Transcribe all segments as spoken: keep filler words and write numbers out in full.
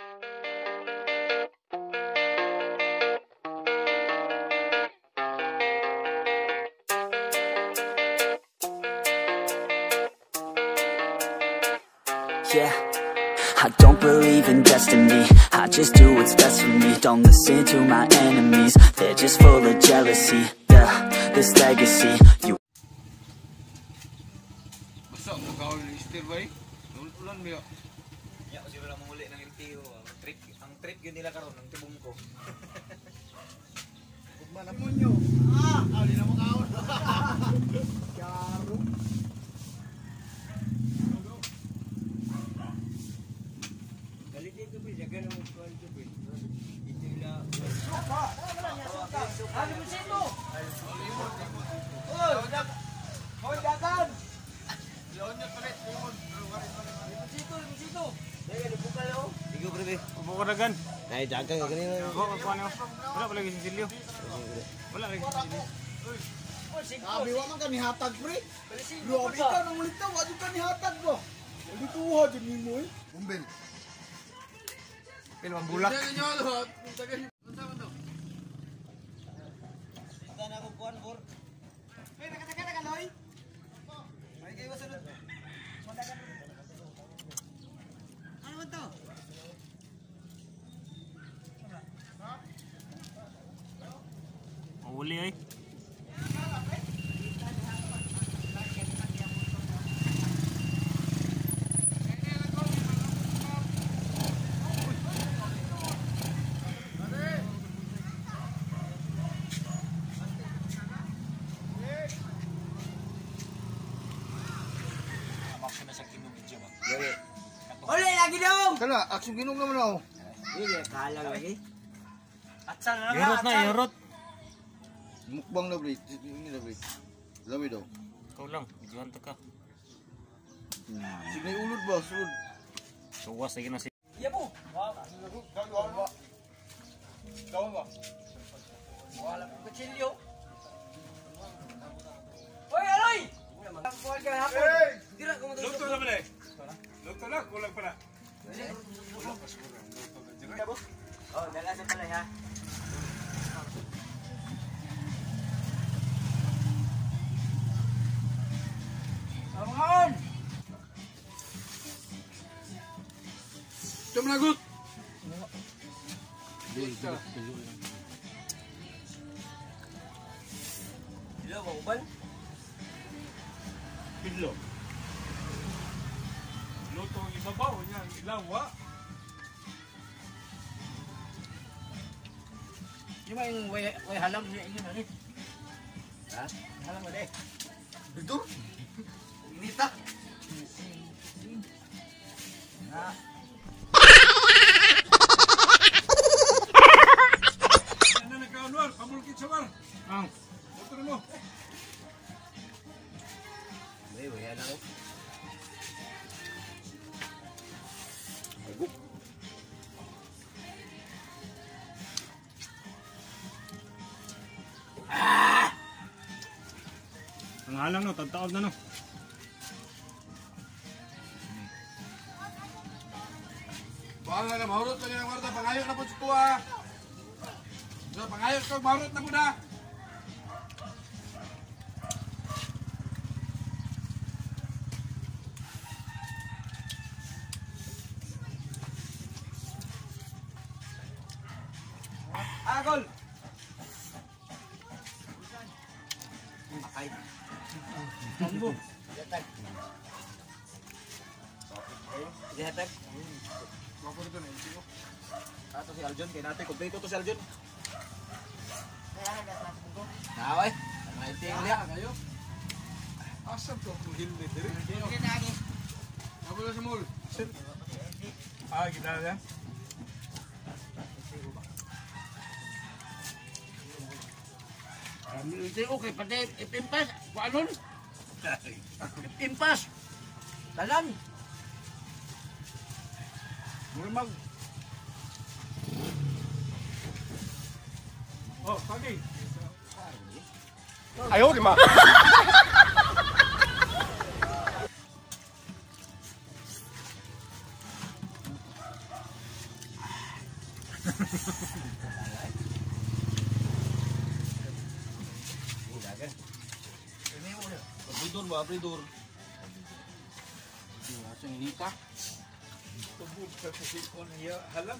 Yeah, I don't believe in destiny, I just do what's best for me. Don't listen to my enemies, they're just full of jealousy. Yeah, this legacy, you. Basta mo kawal ni Mister Bay, ulan mo. Ya, kasi wala manguli ng L T O. Ang trip, ang trip yun nila karon ng tibong ko. Mana mo nyo? Ah, ali na mo kawal. Yaro. Dito ba jaga ng kuan to ba? Ito ila. Sopa. Ano mo sino? Oh, dak. Hoy dagan. Leon nyo palit, Leon. Sito, sito. Dai di buka lo. Digo prebe. Buka dagan. Dai dagan ka kanina. Buka kuan yo. Wala pala gising silyo. Wala lagi silyo. Abi wa man kani hatag pre. Lo abi ka nang ulitaw, wa jud kani hatag bo. Dito ho jud nimo eh. Bumbel. Pilih bulak. Sana ako kuan for. Eh, nakataka ka loy. Ay kayo sunod. Ano man to? Uli ay. Uli lagi dong. Kana, aksyon ginom naman ako. Iya, kalang lagi. Atsal na Yorot na, yorot. Mukbang na blit, ini na blit. Lawi daw. Ikaw lang, videohan to ka. Sige ulod ba, sulod. Suwas lagi na si. Iya po. Gawin ba? Gawin ba? Wala ko kutsilyo. Hoy, Aloy! Ang buwan ka hapon. Dira ko mo Luto na balik. Luto na, kulang pa na. Oh, dala sa pala ha. Amangan! Ito managot! Dilo mo uban? Pidlo. Luto ang ibabaw niya, ilawa. Yung may way, way halam niya inyo na rin. Ha? Halam mo deh. Ito? Inita? Ha? Ano na nagkaunwar? Pamulkit sa war. Ang. Luto na mo. Way, way halam mo. Ang halang no, tagtaod na no. Baka nga na, mahurot na ng warta. Pangayok na po sa tuwa. So, pangayok ka, mahurot na po na. Agol! Akay. Tambo. Yatag. Yatag. Bako nito na, ito. Ato si Aljon, kaya natin kompleto to si Aljon. Naway, mga iting liya. Kayo? Asap to, kung hindi. Sige na lagi. Ako na sa mall. Ah, kita na yan. Okay, pati ipimpas. Kuanon? Ipimpas. Talan. Murmag. Oh, pagi. Ayaw, di ma. Abridor ba? Abridor. Sa inita. Tubog sa silikon niya. Halang.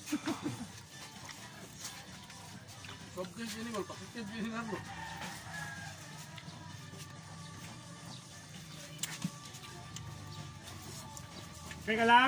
Pagkis ini mal, pakikis ini nalo. Teka lang.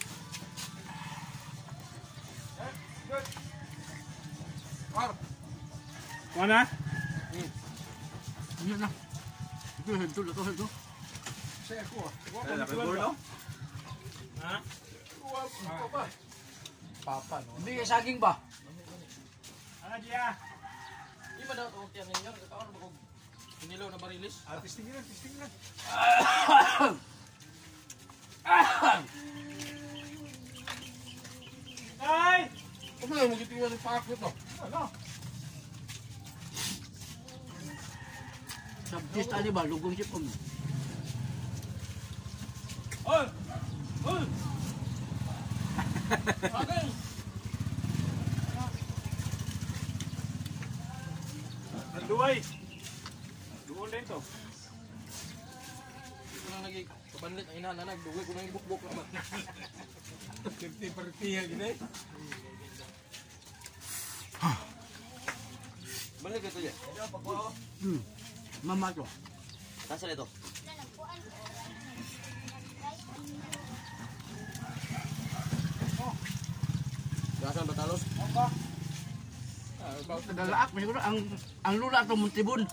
Par. Kuha na? Yan na. Ito, ito, ito, ito. Saya ko ah. Wala ka no? Ha? Wala pa. Papa no. Hindi kay saging ba? Ano diya? Di ba daw ito tiyan ninyo? Katawan ba kung hinilaw na barilis? Ah, testing lang, testing lang. Ay! Ano na, magitingnan yung pakot no? Ano? Sabtis tadi ba? Lugong sipon mo. Oy! Oy! Okay. Nanduay! Duol din to. Ito na lagi kabanlit ang inahananag. Dugoy ko na yung bukbuk naman. Fifty-fifty gini. Balik ito ya. Hmm. Mama to. Nasaan ito? Nasaan batalos? Dalaak mo siguro ang ang lula to Montibon.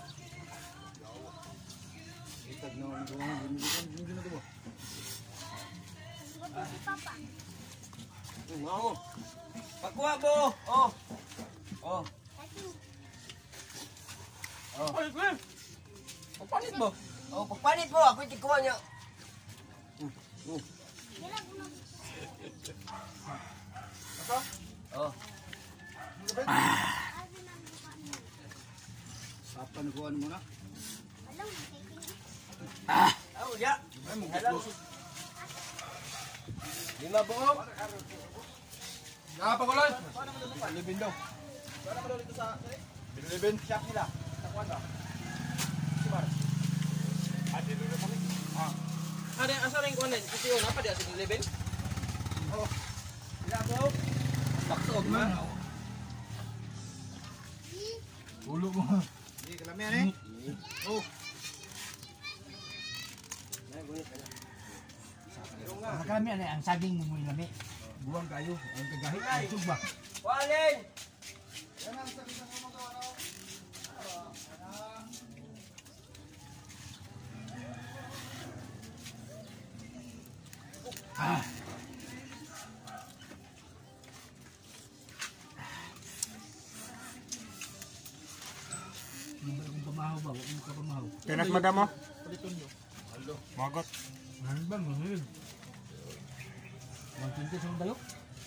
Itag na ang gawa. Hindi na ito mo. Nga mo. Pagkuha mo! Oh! Oh! Oh! Ay, Gwen! Pagpanit mo! Oh, pagpanit mo, ako yung tikuha niya. Oh! Sapa na kuha mo na. Oh, ya. Hello. Lima po! Nakapakulay! Bilibin daw. Bilibin. Shop nila. Takuan ba? Simar. Ate dulu kami. Ah. Ada yang asal yang kuan din. Kasi yun, apa dia sa eleven? Oh. Lima po. Baksog man. Ulo mo. Hindi, kalamihan eh. Oh. Kami ano ang saging mo mo lami. Buwang kayo. Ang kagahit. Ang sugba. Walin! Ah. Hindi kung pamahaw ba? Huwag mo ka pamahaw. Pinas madam mo? Paliton nyo. Aldo. Magot. Ano ba? Mahal. Ang tinta sa tayo?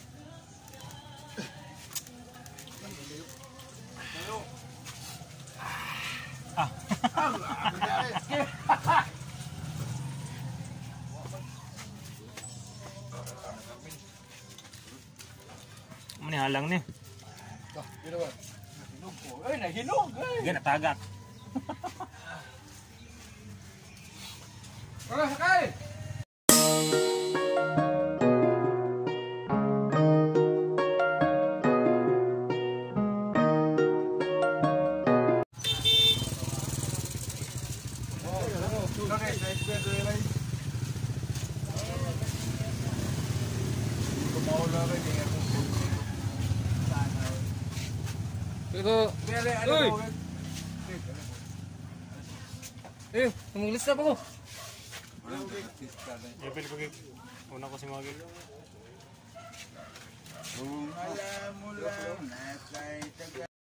Mani halang ni. Dah, gila ba? Hinog ko. Ay, nahinog eh. Gana tagak. Tara, sakay! Pero, uy! Eh, manglista pa ko. Ipil ko gig. Una ko si Magil. Alam mo lang, nasa